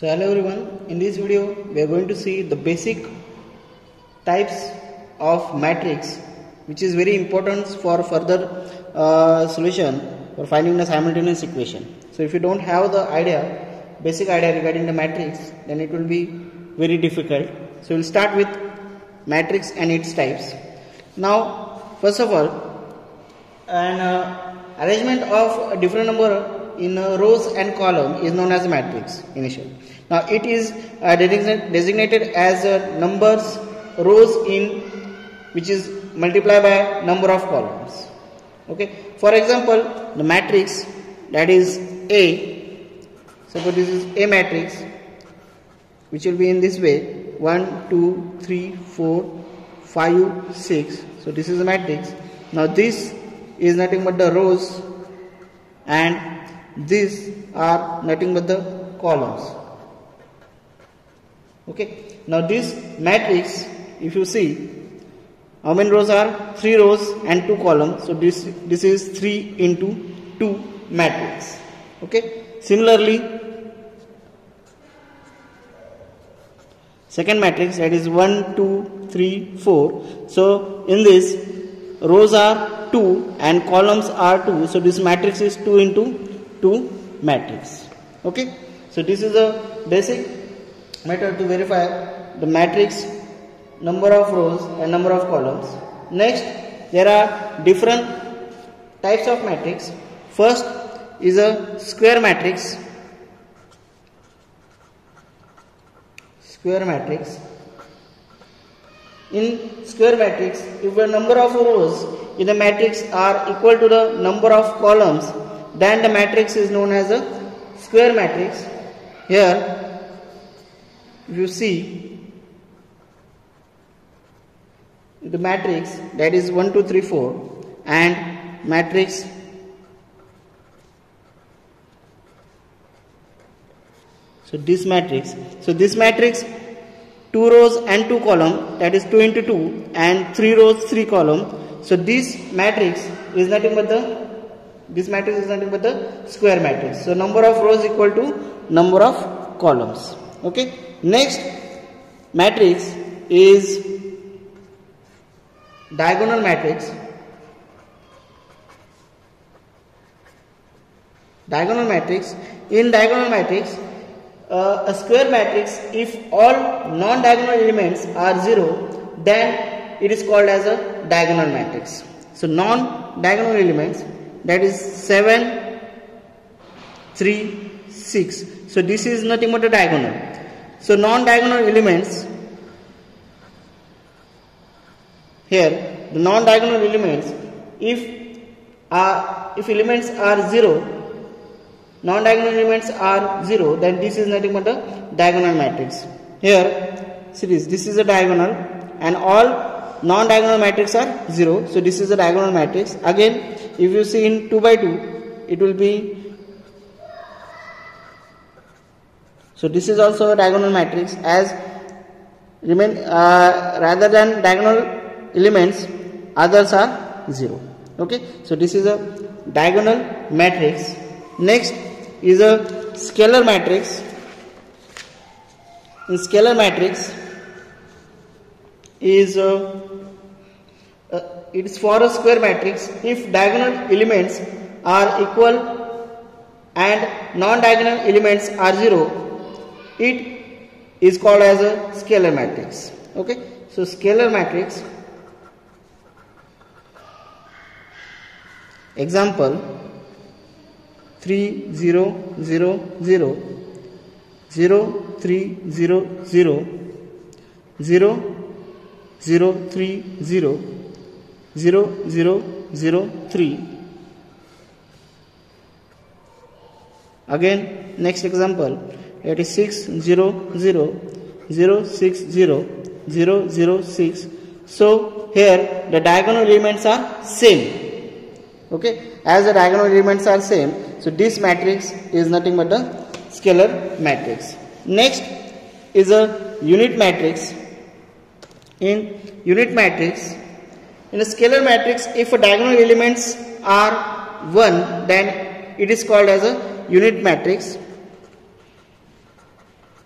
So hello everyone, in this video we are going to see the basic types of matrix which is very important for further solution for finding the simultaneous equation. So if you don't have the basic idea regarding the matrix, then it will be very difficult. So we'll start with matrix and its types. Now first of all, an arrangement of a different number in rows and column is known as a matrix initially. Now it is designated as numbers rows in which is multiplied by number of columns. Okay. For example, the matrix that is A. Suppose this is A matrix, which will be in this way: 1, 2, 3, 4, 5, 6. So this is a matrix. Now this is nothing but the rows, and these are nothing but the columns. Okay. Now this matrix, if you see, how many rows are? 3 rows and 2 columns. So this is 3 into 2 matrix. Okay. Similarly, second matrix, that is 1, 2, 3, 4. So in this, rows are 2 and columns are 2. So this matrix is 2 into 2 matrix. Okay. So this is a basic method to verify the matrix number of rows and number of columns. Next, there are different types of matrix. First is a square matrix. Square matrix. In square matrix, if the number of rows in the matrix are equal to the number of columns, then the matrix is known as a square matrix. Here, if you see the matrix that is 1, 2, 3, 4 and matrix this matrix 2 rows and 2 column, that is 2 into 2, and 3 rows 3 column. So this matrix is nothing but the square matrix. So number of rows equal to number of columns. Okay. Next matrix is diagonal matrix. Diagonal matrix. In diagonal matrix, a square matrix, if all non-diagonal elements are 0, then it is called as a diagonal matrix. So non-diagonal elements, that is 7, 3, 6. So this is nothing but a diagonal. So non-diagonal elements, here the non-diagonal elements, if elements are 0, non-diagonal elements are 0, then this is nothing but a diagonal matrix. Here, see this is a diagonal and all non-diagonal matrix are 0. So this is a diagonal matrix. Again, if you see in 2 by 2, it will be, so this is also a diagonal matrix, as rather than diagonal elements, others are 0. Okay. So this is a diagonal matrix. Next is a scalar matrix. In scalar matrix is it is for a square matrix if diagonal elements are equal and non-diagonal elements are 0, it is called as a scalar matrix. Okay. So scalar matrix, example 3, 0, 0, 0, 0, 3, 0, 0, 0, 0, 3, 0, 0, 0, 0, 3. Again, next example, it is 6, 0, 0, 0, 6, 0, 0, 0, 6. So here the diagonal elements are same. Okay. As the diagonal elements are same, so this matrix is nothing but the scalar matrix. Next is a unit matrix. In unit matrix, in a scalar matrix, if a diagonal elements are 1, then it is called as a unit matrix.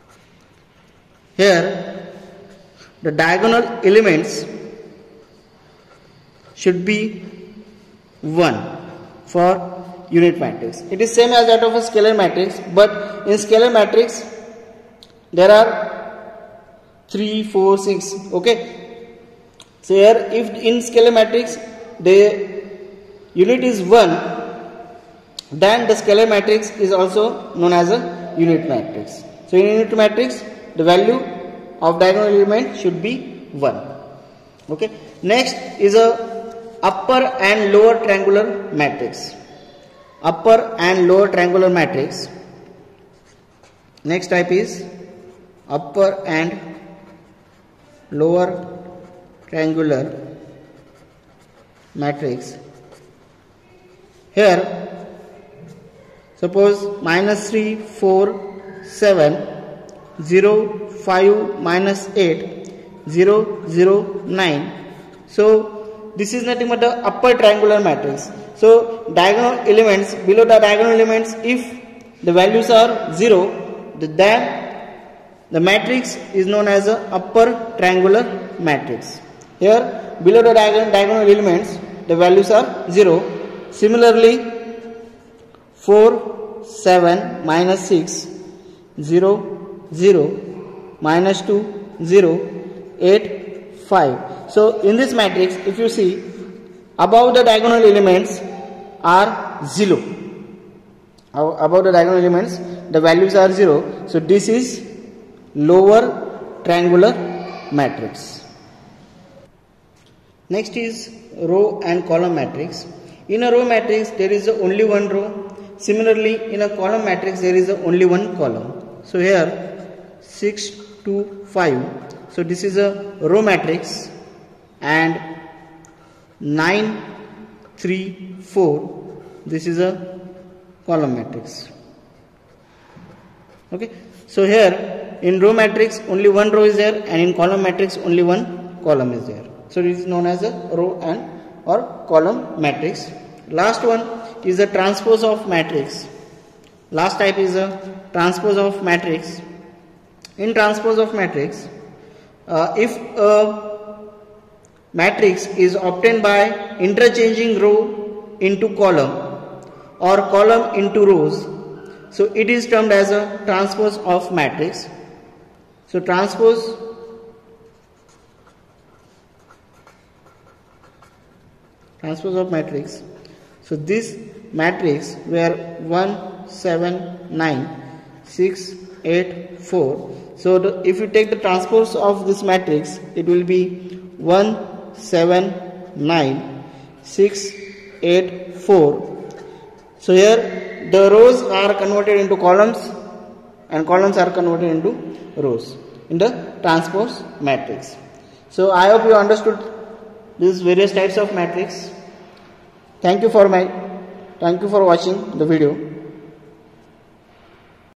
Here the diagonal elements should be 1 for unit matrix. It is same as that of a scalar matrix, but in scalar matrix there are 3, 4, 6. Okay. So here if in scalar matrix the unit is 1, then the scalar matrix is also known as a unit matrix. So in unit matrix the value of diagonal element should be 1. Okay. Next is a upper and lower triangular matrix. Upper and lower triangular matrix. Next type is upper and lower triangular matrix. Here suppose -3, 4, 7, 0, 5, -8, 0, 0, 9. So this is nothing but the upper triangular matrix. So diagonal elements, below the diagonal elements, if the values are 0, then the matrix is known as a upper triangular matrix. Here below the diagonal elements the values are 0. Similarly 4, 7, -6, 0, 0, -2, 0, 8, 5. So in this matrix if you see, above the diagonal elements are 0. Above the diagonal elements the values are 0. So this is lower triangular matrix. Next is row and column matrix. In a row matrix there is only one row. Similarly in a column matrix there is only one column. So here 6, 2, 5. So this is a row matrix, and 9, 3, 4. This is a column matrix. Okay. So here in row matrix only one row is there, and in column matrix only one column is there. So this is known as a row and or column matrix. Last one is the transpose of matrix. Last type is a transpose of matrix. In transpose of matrix, if a matrix is obtained by interchanging row into column or column into rows, so it is termed as a transpose of matrix. So transpose of matrix. So this matrix where 1, 7, 9, 6, 8, 4. So if you take the transpose of this matrix, it will be 1, 7, 9, 6, 8, 4. So here the rows are converted into columns and columns are converted into rows in the transpose matrix. So I hope you understood these various types of matrix. Thank you for watching the video.